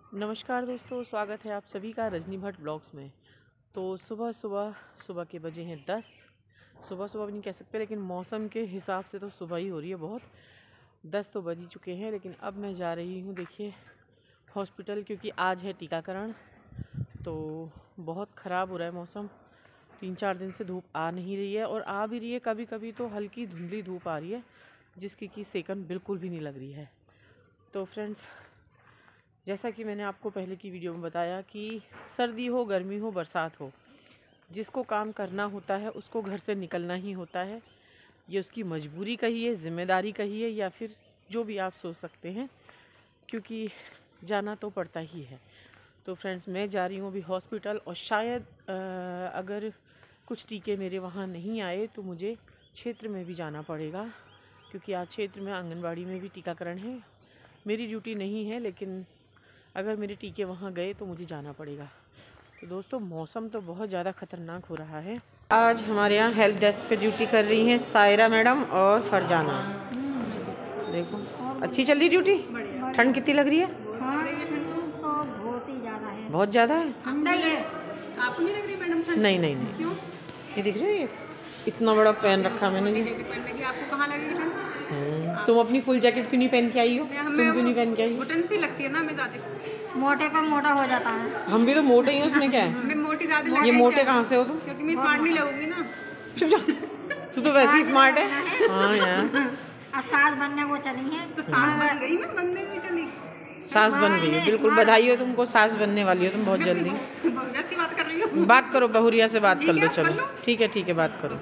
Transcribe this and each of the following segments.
नमस्कार दोस्तों, स्वागत है आप सभी का रजनी भट्ट ब्लॉग्स में। तो सुबह के बजे हैं 10। सुबह भी नहीं कह सकते, लेकिन मौसम के हिसाब से तो सुबह ही हो रही है बहुत। 10 तो बज ही चुके हैं, लेकिन अब मैं जा रही हूँ देखिए हॉस्पिटल, क्योंकि आज है टीकाकरण। तो बहुत ख़राब हो रहा है मौसम, 3-4 दिन से धूप आ नहीं रही है, और आ भी रही है कभी कभी तो हल्की धुंधली धूप आ रही है, जिसकी कि सेकंड बिल्कुल भी नहीं लग रही है। तो फ्रेंड्स, जैसा कि मैंने आपको पहले की वीडियो में बताया कि सर्दी हो, गर्मी हो, बरसात हो, जिसको काम करना होता है उसको घर से निकलना ही होता है। ये उसकी मजबूरी कहिए, ज़िम्मेदारी कहिए, या फिर जो भी आप सोच सकते हैं, क्योंकि जाना तो पड़ता ही है। तो फ्रेंड्स, मैं जा रही हूँ अभी हॉस्पिटल, और शायद अगर कुछ टीके मेरे वहाँ नहीं आए तो मुझे क्षेत्र में भी जाना पड़ेगा, क्योंकि आज क्षेत्र में आंगनबाड़ी में भी टीकाकरण है। मेरी ड्यूटी नहीं है, लेकिन अगर मेरे टीके वहाँ गए तो मुझे जाना पड़ेगा। तो दोस्तों, मौसम तो बहुत ज़्यादा ख़तरनाक हो रहा है। आज हमारे यहाँ हेल्प डेस्क पे ड्यूटी कर रही हैं सायरा मैडम और फरजाना। देखो, अच्छी चल रही ड्यूटी। ठंड कितनी लग रही है? बहुत ही ज़्यादा है। बहुत ज़्यादा है। ठंडा ही है। आपको नहीं लग रही मैडम ठंड? नहीं। क्यों? ये दिख रही है, इतना बड़ा पहन रखा मैंने। आपको कहाँ लगी ठंड? तुम अपनी फुल जैकेट क्यों नहीं पहन के आई हो? तुम क्यों नहीं पहन के आई? घुटन सी लगती है ना हमें ज़्यादा। मोटे पर मोटा हो जाता है। हम भी तो मोटे ही हैं, उसमें क्या है? मैं मोटी ज़्यादा। ये मोटे कहाँ से हो तुम? क्योंकि मैं स्मार्ट नहीं लगूंगी ना। चुप जा, तू तो वैसे ही स्मार्ट है। हाँ यार, अब सास बनने वो चली है तो सास बन गई ना, बनने नहीं चली। सास बन गई है, बिल्कुल बधाई हो तुमको, सास बनने वाली हो तुम बहुत जल्दी। ऐसी बात कर रही हो? बात करो, बहुरिया से बात कर लो। चलो ठीक है, बात करो।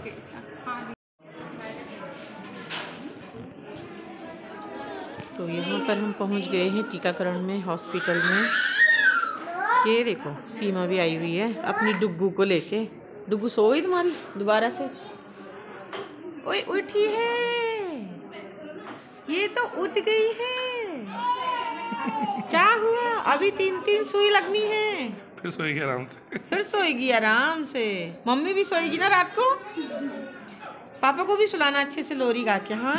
तो यहाँ पर हम पहुँच गए हैं टीकाकरण में, हॉस्पिटल में। ये देखो, सीमा भी आई हुई है अपनी डुग्गू को लेके। डुग्गू सो गई तुम्हारी दोबारा से? ओए उठी है, ये तो उठ गई है। क्या हुआ? अभी 3 सुई लगनी है, फिर सोएगी आराम से। फिर सोएगी आराम से। मम्मी भी सोएगी ना रात को? पापा को भी सुलाना अच्छे से लोरी गा के। हाँ,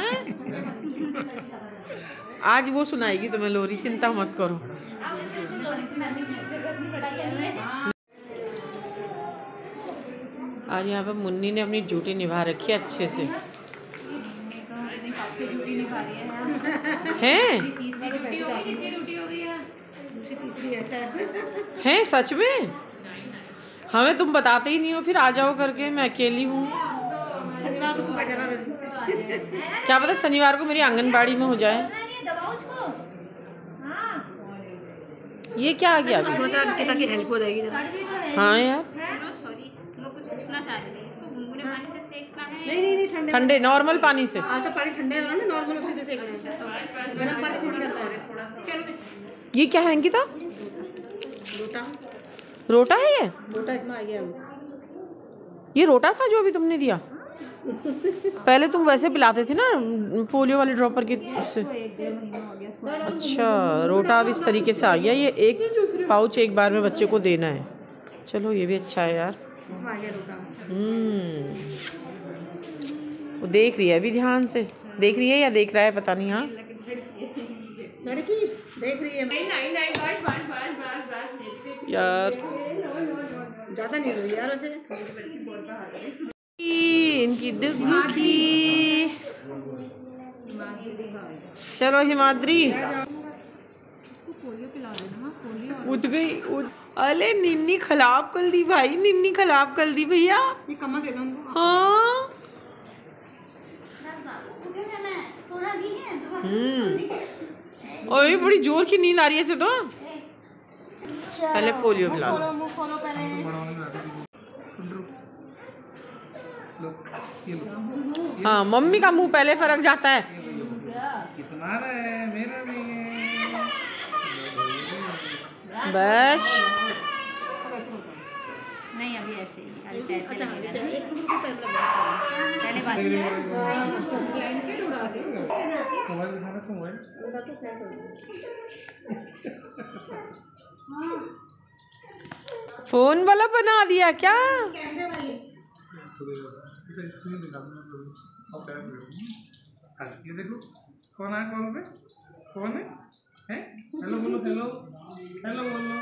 आज वो सुनाएगी तुम्हें लोरी, चिंता मत करो। आज यहाँ पर मुन्नी ने अपनी ड्यूटी निभा रखी है अच्छे से। हैं सच में? हमें तुम बताते ही नहीं हो, फिर आ जाओ करके। मैं अकेली हूँ। क्या पता शनिवार को मेरी आंगनबाड़ी में हो जाए। ये क्या आ गया? ताकि हेल्प हो जाएगी। हाँ यार, नहीं ठंडे नॉर्मल पानी से। तो पानी ठंडे हो रहा है ना, नॉर्मल उसी से सेकना है, गर्म पानी से नहीं करना है। ये क्या है अंकिता? रोटा है ये? रोटा इसमें आ गया। ये रोटा था जो अभी तुमने दिया? पहले तुम वैसे पिलाते थे ना, पोलियो वाले ड्रॉपर की उससे। 1-1.5 महीना हो गया। अच्छा, रोटा अब इस तरीके से आ गया। ये एक पाउच एक बार में बच्चे को देना है। चलो, ये भी अच्छा है यार। इसमें आ गया रोटा। वो देख रही है अभी, ध्यान से देख रही है या देख रहा है पता नहीं। हाँ, लड़की देख रही है। यार ज़्यादा नहीं रोई यार उसे। इनकी डुग्गू की। चलो हिमाद्री, उठ गई। अरे निन्नी खराब कर दी भाई, निन्नी खराब कर दी भैया। ये कमर दे दो। हाँ, ओए बड़ी जोर की नींद आ रही है इसे तो। पहले पोलियो पिला लो। हाँ, मम्मी का मुंह पहले फरक जाता है। कितना है मेरा नहीं है। बस नहीं, अभी ऐसे ही पहले बात मोबाइल दिखाना था, मोबाइल। फोन वाला बना दिया क्या? स्क्रीन दिखा दो। ये देखो, कौन है? कौन पे? कौन है? हेलो बोलो, हेलो। हेलो बोलो।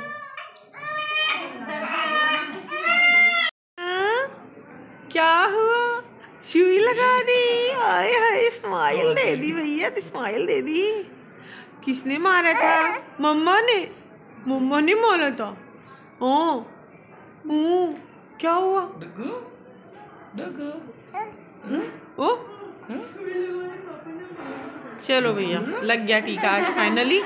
क्या हुआ? सुई लगा दी? हाय हाय, स्माइल दे दी भैया, स्माइल दे दी। किसने मारा था? मम्मा ने? मम्मा ने मारा था? हाँ। क्या हुआ? डग्गू डग्गू ओ चलो भैया, लग गया टीका आज फाइनली।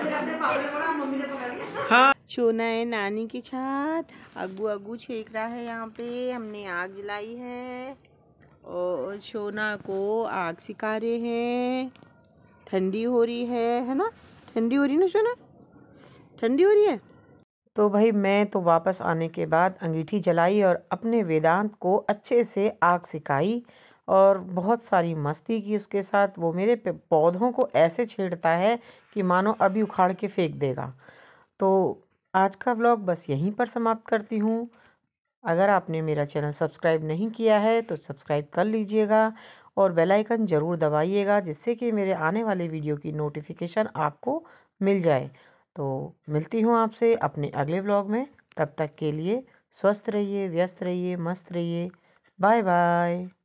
हाँ, सोना है नानी की छत, अग्गू अग्गू छेक रहा है। यहाँ पे हमने आग जलाई है और सोना को आग सिखा रहे हैं। ठंडी हो रही है ना? ठंडी हो रही ना सोना? ठंडी हो रही है। तो भाई मैं तो वापस आने के बाद अंगीठी जलाई और अपने वेदांत को अच्छे से आग सिखाई और बहुत सारी मस्ती की उसके साथ। वो मेरे पौधों को ऐसे छेड़ता है कि मानो अभी उखाड़ के फेंक देगा। तो आज का व्लॉग बस यहीं पर समाप्त करती हूँ। अगर आपने मेरा चैनल सब्सक्राइब नहीं किया है तो सब्सक्राइब कर लीजिएगा और बेल आइकन ज़रूर दबाइएगा, जिससे कि मेरे आने वाले वीडियो की नोटिफिकेशन आपको मिल जाए। तो मिलती हूँ आपसे अपने अगले व्लॉग में। तब तक के लिए स्वस्थ रहिए, व्यस्त रहिए, मस्त रहिए। Bye bye.